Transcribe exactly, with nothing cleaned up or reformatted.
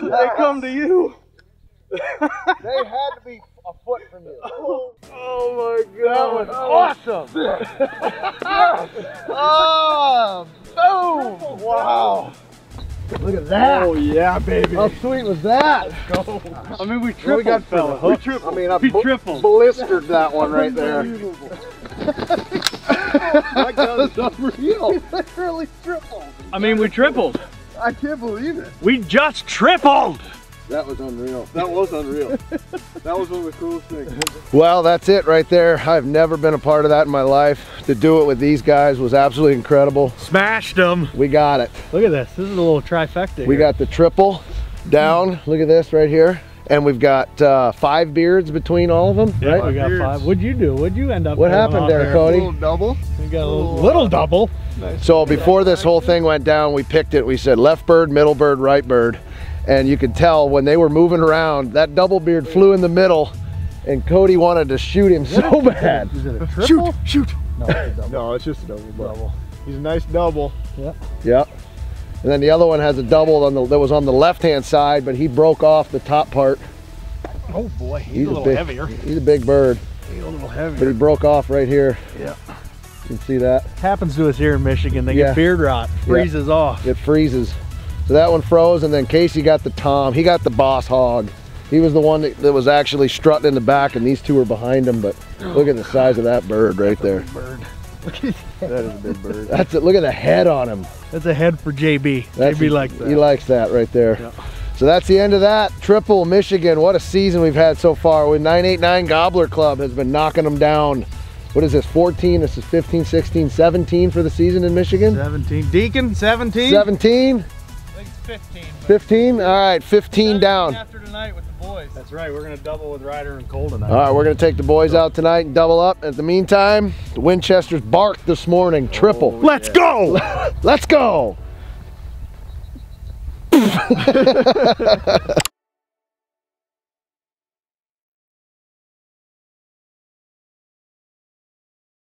They come to you. They had to be a foot from you. Oh, oh my God. That was awesome. Oh, boom. Wow. Look at that. Oh yeah, baby. How sweet was that? Let's go. I mean, we tripled, What we got for the fella. hook? We tripled. I mean, I we bu- tripled. blistered that one right there. That was unreal. We literally tripled. I mean, we tripled. I can't believe it. We just tripled. That was unreal. That was unreal. That was one of the coolest things. Well, that's it right there. I've never been a part of that in my life. To do it with these guys was absolutely incredible. Smashed them. We got it. Look at this. This is a little trifecta. We here. got the triple down. Look at this right here. And we've got uh, five beards between all of them, Yeah, right? we got Beards. five. What'd you do? What'd you end up? What pulling happened off there, Cody? A little double. We got a little, little double. So before this whole thing went down, we picked it. We said left bird, middle bird, right bird. And you could tell when they were moving around, that double beard flew in the middle and Cody wanted to shoot him so bad. Is it a triple? Shoot, shoot. No, it's a double. No, it's just a double. but double. He's a nice double. Yep. Yep. And then the other one has a double on the, that was on the left-hand side, but he broke off the top part. Oh boy, he's, He's a little big, heavier. He's a big bird, He's a little but heavier. he broke off right here. Yeah. You can see that. Happens to us here in Michigan. They Yeah. get beard rot, freezes off. It freezes. So that one froze, and then Casey got the Tom. He got the Boss Hog. He was the one that, that was actually strutting in the back, and these two were behind him. But look at the size of that bird right there. Bird. Look at that. That is a big bird. That's it. Look at the head on him. That's a head for J B. That's J B likes that. He likes that right there. Yeah. So that's the end of that. Triple Michigan. What a season we've had so far. With nine eight nine Gobbler Club has been knocking them down. What is this, fourteen? This is fifteen, sixteen, seventeen for the season in Michigan? seventeen. Deacon, seventeen? seventeen? I think it's fifteen. fifteen? All right, fifteen down. After tonight with the boys. That's right, we're gonna double with Ryder and Cole tonight. All right, we're gonna take the boys out tonight and double up. At the meantime, the Winchesters barked this morning, triple. Oh, let's go! Let's go!